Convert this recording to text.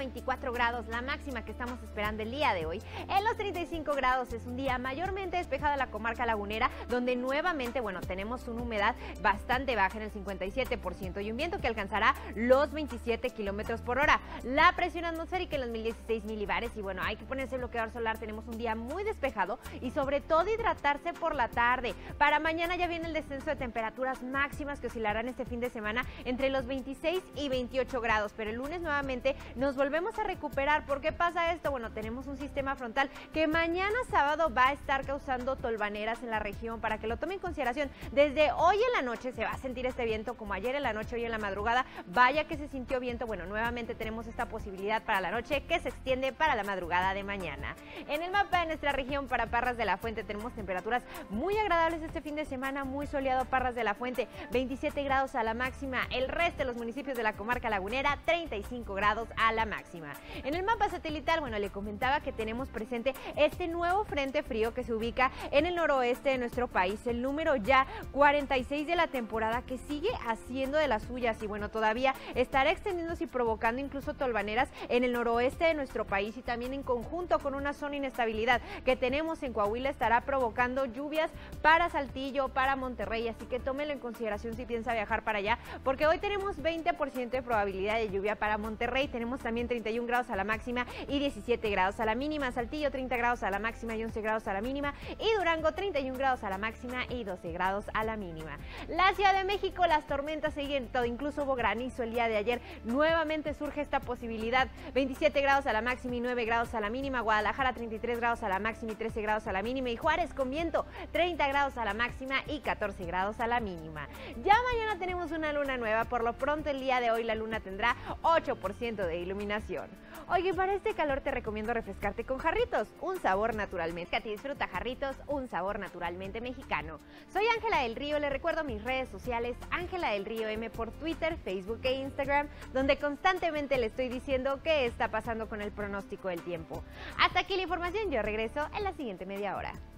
24 grados, la máxima que estamos esperando el día de hoy. En los 35 grados es un día mayormente despejado en la comarca lagunera, donde nuevamente, tenemos una humedad bastante baja en el 57% y un viento que alcanzará los 27 kilómetros por hora. La presión atmosférica en los 1016 milibares y hay que ponerse bloqueador solar. Tenemos un día muy despejado y sobre todo hidratarse por la tarde. Para mañana ya viene el descenso de temperaturas máximas que oscilarán este fin de semana entre los 26 y 28 grados, pero el lunes nuevamente nos volvemos a recuperar. ¿Por qué pasa esto? Tenemos un sistema frontal que mañana sábado va a estar causando tolvaneras en la región, para que lo tome en consideración. Desde hoy en la noche se va a sentir este viento, como ayer en la noche, hoy en la madrugada, vaya que se sintió viento. Nuevamente tenemos esta posibilidad para la noche que se extiende para la madrugada de mañana. En el mapa de nuestra región, para Parras de la Fuente, tenemos temperaturas muy agradables este fin de semana, muy soleado Parras de la Fuente, 27 grados a la máxima. El resto de los municipios de la comarca lagunera, 35 grados a la máxima. En el mapa satelital, le comentaba que tenemos presente este nuevo frente frío que se ubica en el noroeste de nuestro país, el número ya 46 de la temporada, que sigue haciendo de las suyas y todavía estará extendiéndose y provocando incluso tolvaneras en el noroeste de nuestro país, y también en conjunto con una zona de inestabilidad que tenemos en Coahuila estará provocando lluvias para Saltillo, para Monterrey, así que tómenlo en consideración si piensa viajar para allá, porque hoy tenemos 20% de probabilidad de lluvia para Monterrey. Tenemos también 31 grados a la máxima y 17 grados a la mínima. Saltillo 30 grados a la máxima y 11 grados a la mínima, y Durango 31 grados a la máxima y 12 grados a la mínima. La Ciudad de México, las tormentas siguen, todo, incluso hubo granizo el día de ayer. Nuevamente surge esta posibilidad, 27 grados a la máxima y 9 grados a la mínima. Guadalajara 33 grados a la máxima y 13 grados a la mínima, y Juárez con viento 30 grados a la máxima y 14 grados a la mínima. Ya mañana tenemos una luna nueva. Por lo pronto el día de hoy la luna tendrá 8% de iluminación. Oye, para este calor te recomiendo refrescarte con Jarritos, un sabor naturalmente. Disfruta Jarritos, un sabor naturalmente mexicano. Soy Ángela del Río, le recuerdo mis redes sociales, Ángela del Río M por Twitter, Facebook e Instagram, donde constantemente le estoy diciendo qué está pasando con el pronóstico del tiempo. Hasta aquí la información, yo regreso en la siguiente media hora.